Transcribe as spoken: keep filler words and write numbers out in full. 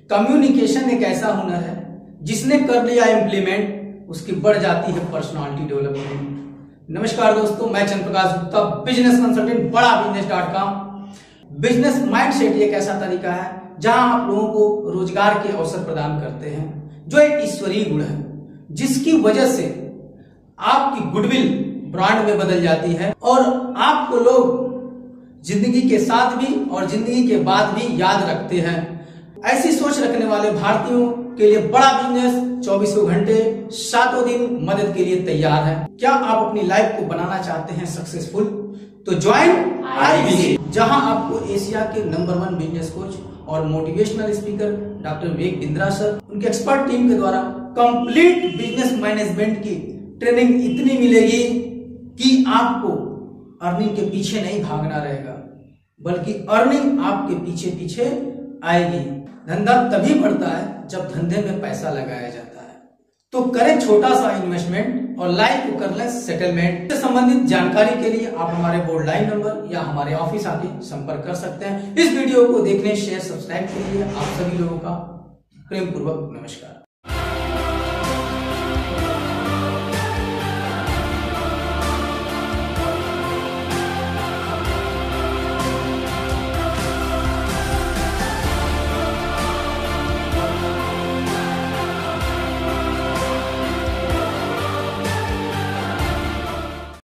Communication एक ऐसा हुनर है जिसने कर लिया इम्प्लीमेंट, उसकी बढ़ जाती है पर्सनालिटी डेवलपमेंट। नमस्कार दोस्तों, मैं Chandra Prakash Gupta, business consultant, Bada business dot com. Business mindset एक ऐसा तरीका है जहां आप लोगों को रोजगार के अवसर प्रदान करते हैं, जो एक ईश्वरीय गुण है जिसकी वजह से आपकी गुडविल ब्रांड में बदल जाती है और आपको लोग जिंदगी के साथ भी और जिंदगी के बाद भी याद रखते हैं। ऐसी सोच रखने वाले भारतीयों के लिए बड़ा बिजनेस चौबीसों घंटे सातों दिन मदद के लिए तैयार है। क्या आप अपनी लाइफ को बनाना चाहते हैं सक्सेसफुल? तो ज्वाइन आईबीसी, जहां आपको एशिया के नंबर वन बिजनेस कोच और motivational speaker doctor Vivek Bindra sir, उनके एक्सपर्ट टीम के द्वारा कंप्लीट बिजनेस मैनेजमेंट की ट्रेनिंग इतनी मिलेगी कि आपको अर्निंग के पीछे नहीं भागना रहेगा, बल्कि अर्निंग आपके पीछे पीछे आएगी। धंधा तभी बढ़ता है जब धंधे में पैसा लगाया जाता है। तो करें छोटा सा इन्वेस्टमेंट और लाइफ को कर लें सेटलमेंट। से संबंधित जानकारी के लिए आप हमारे बोर्ड लाइन नंबर या हमारे ऑफिस आके संपर्क कर सकते हैं। इस वीडियो को देखने, शेयर, सब्सक्राइब के लिए आप सभी लोगों का प्रेम पूर्वक नमस्कार।